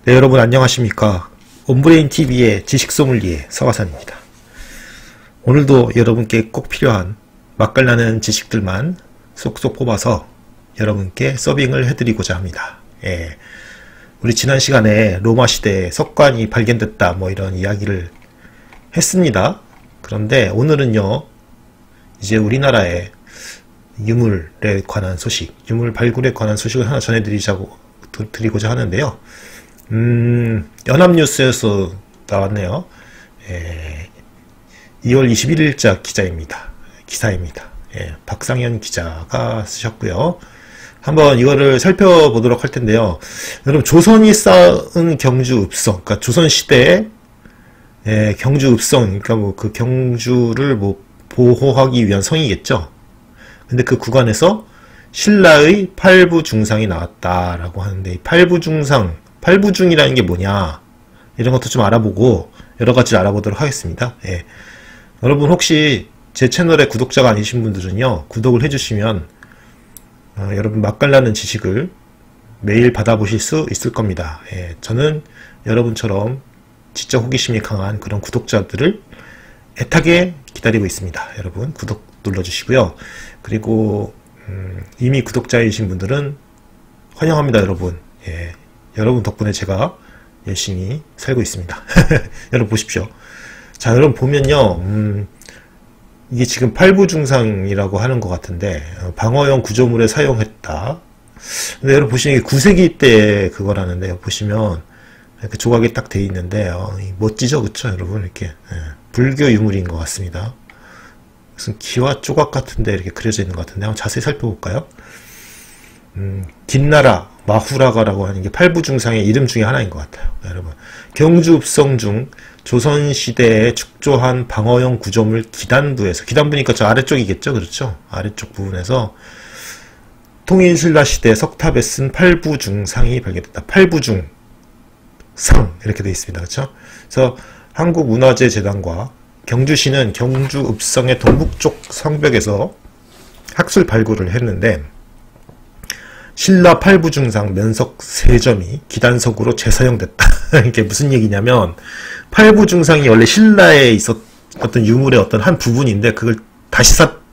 네, 여러분 안녕하십니까. 온브레인TV의 지식소믈리에 서가산입니다. 오늘도 여러분께 꼭 필요한 맛깔나는 지식들만 쏙쏙 뽑아서 여러분께 서빙을 해드리고자 합니다. 예, 우리 지난 시간에 로마 시대에 석관이 발견됐다 뭐 이런 이야기를 했습니다. 그런데 오늘은요, 이제 우리나라의 유물에 관한 소식, 유물 발굴에 관한 소식을 하나 드리고자 하는데요. 연합뉴스에서 나왔네요. 2월 21일자 기사입니다. 박상현 기자가 쓰셨고요. 한번 이거를 살펴보도록 할 텐데요. 여러분, 조선이 쌓은 경주 읍성, 그러니까 조선시대의 경주 읍성, 그러니까 뭐 그 경주를 뭐 보호하기 위한 성이겠죠. 근데 그 구간에서 신라의 팔부중상이 나왔다라고 하는데, 이 팔부중이라는 게 뭐냐, 이런 것도 좀 알아보고 여러 가지를 알아보도록 하겠습니다. 예. 여러분, 혹시 제 채널의 구독자가 아니신 분들은요, 구독을 해주시면 여러분 맛깔나는 지식을 매일 받아보실 수 있을 겁니다. 예. 저는 여러분처럼 지적 호기심이 강한 그런 구독자들을 애타게 기다리고 있습니다. 여러분 구독 눌러주시고요. 그리고 이미 구독자이신 분들은 환영합니다. 여러분. 예. 여러분 덕분에 제가 열심히 살고 있습니다. 여러분 보십시오. 자, 여러분 보면요, 이게 지금 팔부중상이라고 하는 것 같은데, 방어용 구조물에 사용했다. 근데 여러분 보시면 이게 9세기 때 그거라는데요. 보시면 이렇게 조각이 딱 돼 있는데, 멋지죠, 그쵸, 여러분? 이렇게 불교 유물인 것 같습니다. 무슨 기와 조각 같은데 이렇게 그려져 있는 것 같은데, 한번 자세히 살펴볼까요? 긴나라, 마후라가라고 하는 게 팔부중상의 이름 중에 하나인 것 같아요. 여러분, 경주읍성 중 조선시대에 축조한 방어용 구조물 기단부에서, 기단부니까 저 아래쪽이겠죠, 그렇죠? 아래쪽 부분에서 통일신라 시대 석탑에 쓴 팔부중상이 발견됐다. 팔부중상 이렇게 되어 있습니다, 그렇죠? 그래서 한국문화재재단과 경주시는 경주읍성의 동북쪽 성벽에서 학술 발굴을 했는데, 신라 팔부중상 면석 3점이 기단석으로 재사용됐다. 이게 무슨 얘기냐면, 팔부중상이 원래 신라에 있었던 유물의 어떤 한 부분인데, 그걸 다시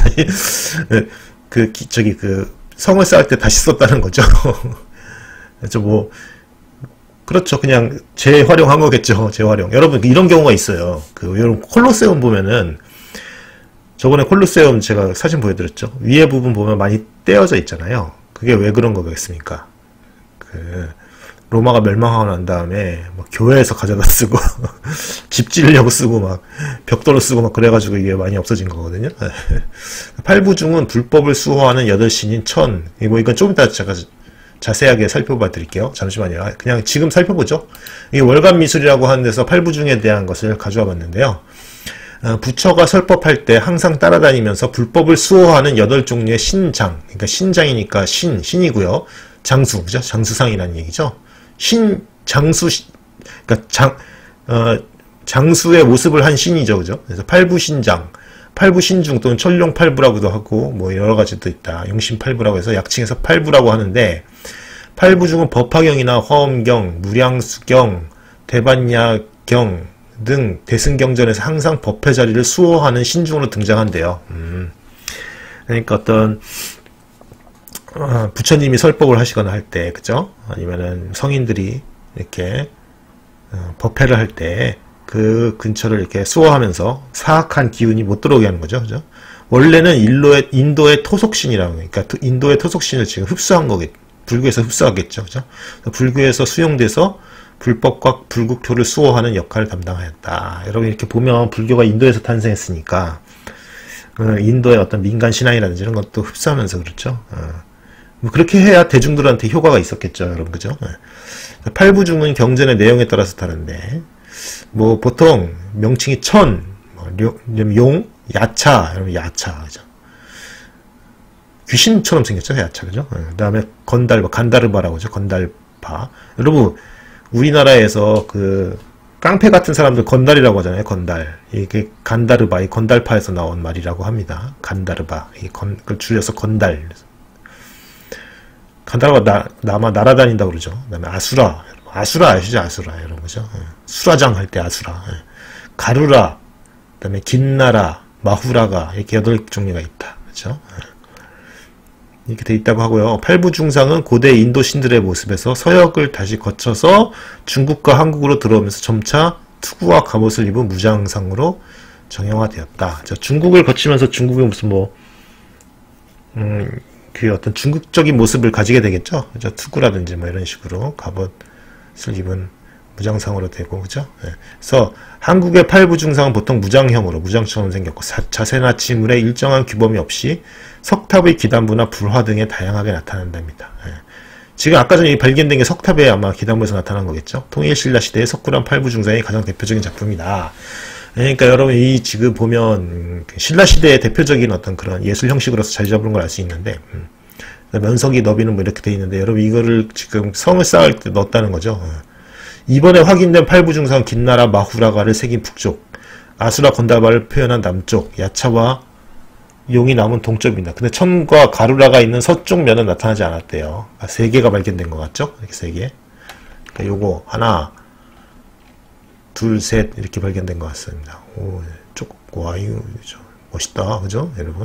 성을 쌓을 때 다시 썼다는 거죠. 그렇죠. 그냥 재활용한 거겠죠. 재활용. 여러분, 이런 경우가 있어요. 여러분, 콜로세움 보면은, 저번에 콜로세움 제가 사진 보여드렸죠. 위에 부분 보면 많이 떼어져 있잖아요. 그게 왜 그런 거겠습니까? 로마가 멸망하고 난 다음에 뭐 교회에서 가져다 쓰고 집 지으려고 쓰고 막 벽돌로 쓰고 막 그래가지고 이게 많이 없어진 거거든요. 팔부중은 불법을 수호하는 8신인 천, 이건 좀 이따 제가 자세하게 살펴봐 드릴게요. 잠시만요. 그냥 지금 살펴보죠. 이게 월간미술이라고 하는 데서 팔부중에 대한 것을 가져와 봤는데요. 부처가 설법할 때 항상 따라다니면서 불법을 수호하는 8종류의 신장, 그러니까 신장이니까 신이고요. 장수, 그죠? 장수상이라는 얘기죠. 그러니까 장수의 모습을 한 신이죠, 그죠? 그래서 팔부신장, 팔부신중 또는 천룡팔부라고도 하고, 뭐 여러 가지도 있다. 용신팔부라고 해서 약칭해서 팔부라고 하는데, 팔부중은 법화경이나 화엄경, 무량수경, 대반야경 등 대승경전에서 항상 법회 자리를 수호하는 신중으로 등장한대요. 그러니까 어떤 부처님이 설법을 하시거나 할 때, 그죠? 아니면은 성인들이 이렇게 법회를 할 때 그 근처를 이렇게 수호하면서 사악한 기운이 못 들어오게 하는 거죠, 그죠? 원래는 인도의 토속신이라고, 그러니까 인도의 토속신을 지금 흡수한 거겠죠. 불교에서 흡수하겠죠, 그죠? 불교에서 수용돼서 불법과 불국토를 수호하는 역할을 담당하였다. 여러분, 이렇게 보면 불교가 인도에서 탄생했으니까 인도의 어떤 민간 신앙이라든지 이런 것도 흡수하면서 그렇죠. 뭐 그렇게 해야 대중들한테 효과가 있었겠죠, 여러분, 그죠? 팔부중은 경전의 내용에 따라서 다른데, 뭐 보통 명칭이 천, 용, 야차, 여러분 야차, 그죠? 귀신처럼 생겼죠, 야차, 그죠? 그 다음에 건달바, 간다르바라고 하죠, 건달바. 여러분, 우리나라에서 깡패 같은 사람들 건달이라고 하잖아요. 건달. 이게 간다르바, 이 건달파에서 나온 말이라고 합니다. 간다르바. 그걸 줄여서 건달. 간다르바 아마 날아다닌다고 그러죠. 그 다음에 아수라. 아수라 아시죠? 아수라 이런 거죠. 수라장 할 때 아수라. 가루라, 그다음에 긴나라, 마후라가 이렇게 8종류가 있다. 그렇죠? 이렇게 돼 있다고 하고요. 팔부중상은 고대 인도 신들의 모습에서 서역을 다시 거쳐서 중국과 한국으로 들어오면서 점차 투구와 갑옷을 입은 무장상으로 정형화되었다. 중국을 거치면서 중국의 무슨 그 어떤 중국적인 모습을 가지게 되겠죠. 그죠? 투구라든지 뭐 이런 식으로 갑옷을 입은 무장상으로 되고, 그죠? 그래서 한국의 팔부중상은 보통 무장처럼 생겼고, 자세나 지물에 일정한 규범이 없이 석탑의 기단부나 불화 등에 다양하게 나타난답니다. 지금 아까 전에 발견된 게 석탑에 아마 기단부에서 나타난 거겠죠? 통일신라 시대의 석굴암 팔부중상이 가장 대표적인 작품이다. 그러니까 여러분 이 지금 보면 신라 시대의 대표적인 어떤 그런 예술 형식으로서 자리 잡은 걸 알 수 있는데, 면석이 너비는 뭐 이렇게 돼 있는데, 여러분 이거를 지금 성을 쌓을 때 넣었다는 거죠. 이번에 확인된 팔부중상 긴나라 마후라가를 새긴 북쪽, 아수라 건달바를 표현한 남쪽, 야차와 용이 남은 동쪽입니다. 근데 천과 가루라가 있는 서쪽 면은 나타나지 않았대요. 3개가 발견된 것 같죠? 이렇게 3개. 그러니까 요거 하나, 둘, 셋 이렇게 발견된 것 같습니다. 오, 와 이거 멋있다, 그죠, 여러분?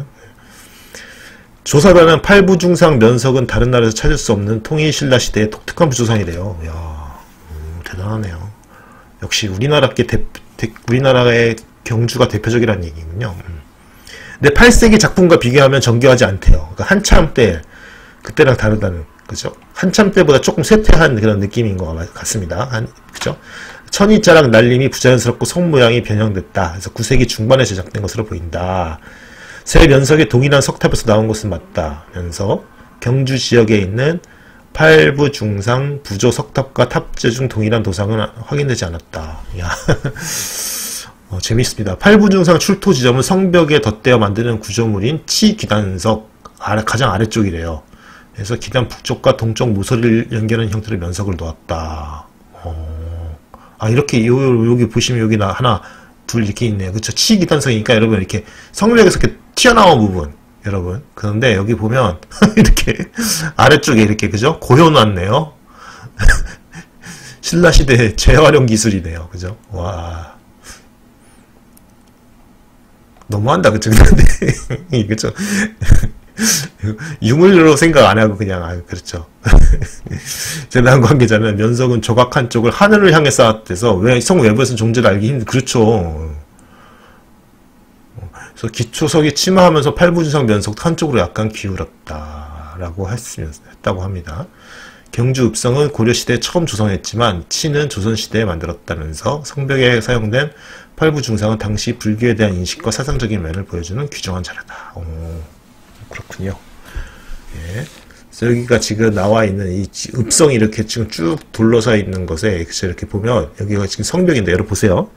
조사단은 팔부중상 면석은 다른 나라에서 찾을 수 없는 통일신라 시대의 독특한 부조상이래요. 이야, 대단하네요. 역시 우리나라의 경주가 대표적이라는 얘기군요. 근데 8세기 작품과 비교하면 정교하지 않대요. 그러니까 한참 때, 그때랑 다르다는, 그죠? 한참 때보다 조금 쇠퇴한 그런 느낌인 것 같습니다. 그죠? 천이자락 날림이 부자연스럽고 성 모양이 변형됐다. 그래서 9세기 중반에 제작된 것으로 보인다. 새 면석의 동일한 석탑에서 나온 것은 맞다. 면석, 경주 지역에 있는 팔부중상 부조 석탑과 탑재 중 동일한 도상은 확인되지 않았다. 야. 재밌습니다. 팔부중상 출토 지점은 성벽에 덧대어 만드는 구조물인 치기단석 가장 아래쪽이래요. 그래서 기단 북쪽과 동쪽 모서리를 연결하는 형태의 면석을 놓았다. 이렇게 여기 보시면 여기 하나 둘 이렇게 있네요. 그쵸? 치기단석이니까 여러분 이렇게 성벽에서 이렇게 튀어나온 부분, 여러분. 그런데 여기 보면 이렇게 아래쪽에 이렇게, 그죠? 고여놨네요. 신라시대 재활용 기술이네요. 그죠? 와. 너무한다, 그쵸? 근데, 그쵸? 유물로 생각 안 하고 그냥, 그렇죠. 재단 관계자는 면석은 조각 한쪽을 하늘을 향해 쌓았대서 왜 성 외부에서는 존재를 알기 그렇죠. 그래서 기초석이 침하하면서 팔부중상 면석 한쪽으로 약간 기울었다라고 했다고 합니다. 경주 읍성은 고려시대에 처음 조성했지만 치는 조선시대에 만들었다면서 성벽에 사용된 팔부중상은 당시 불교에 대한 인식과 사상적인 면을 보여주는 귀중한 자료다. 그렇군요. 예. 그래서 여기가 지금 나와 있는 이 읍성이 이렇게 지금 쭉 둘러서 있는 것에 이렇게 보면 여기가 지금 성벽인데 여러분 보세요.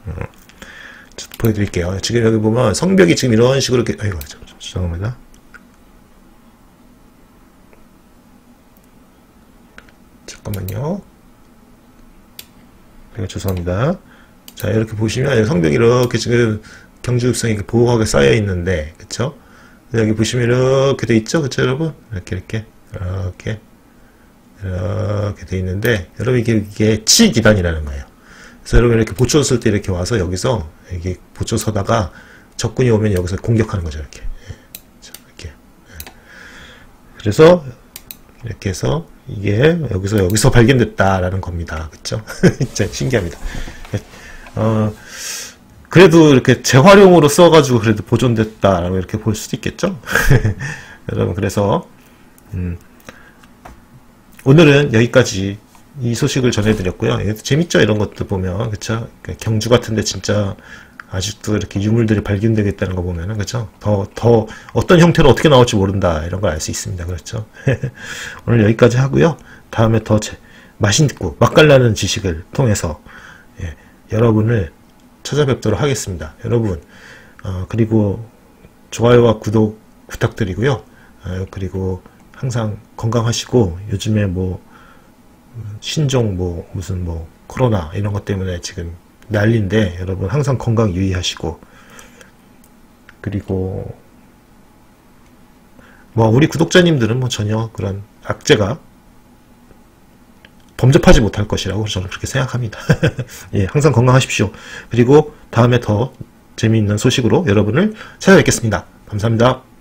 보여드릴게요. 지금 여기 보면 성벽이 지금 이런 식으로 이렇게, 아이고, 죄송합니다. 잠깐만요. 죄송합니다. 자, 이렇게 보시면 성벽이 이렇게 지금 경주 읍성이 보호하게 쌓여 있는데, 그쵸? 여기 보시면 이렇게 돼 있죠? 그쵸, 여러분? 이렇게 돼 있는데, 여러분 이게 치기단이라는 거예요. 그래서 여러분 이렇게 보초 쓸 때 이렇게 와서 여기서 이게 보초 서다가 적군이 오면 여기서 공격하는 거죠. 이렇게. 이렇게. 그래서 이렇게 해서 이게 여기서 발견됐다라는 겁니다. 그쵸? 진짜 신기합니다. 그래도 이렇게 재활용으로 써가지고 그래도 보존됐다라고 이렇게 볼 수도 있겠죠? 여러분, 그래서, 오늘은 여기까지 이 소식을 전해드렸고요. 재밌죠? 이런 것도 보면, 그쵸? 경주 같은데 진짜 아직도 이렇게 유물들이 발견되겠다는 거 보면은, 그쵸? 더 어떤 형태로 어떻게 나올지 모른다. 이런 걸 알 수 있습니다. 그렇죠? 오늘 여기까지 하고요. 다음에 더 맛있고 맛깔나는 지식을 통해서, 여러분을 찾아뵙도록 하겠습니다. 여러분, 그리고 좋아요와 구독 부탁드리고요. 그리고 항상 건강하시고, 요즘에 신종 무슨 코로나 이런 것 때문에 지금 난리인데, 여러분 항상 건강 유의하시고, 그리고 우리 구독자님들은 전혀 그런 악재가 범접하지 못할 것이라고 저는 그렇게 생각합니다. 예, 항상 건강하십시오. 그리고 다음에 더 재미있는 소식으로 여러분을 찾아뵙겠습니다. 감사합니다.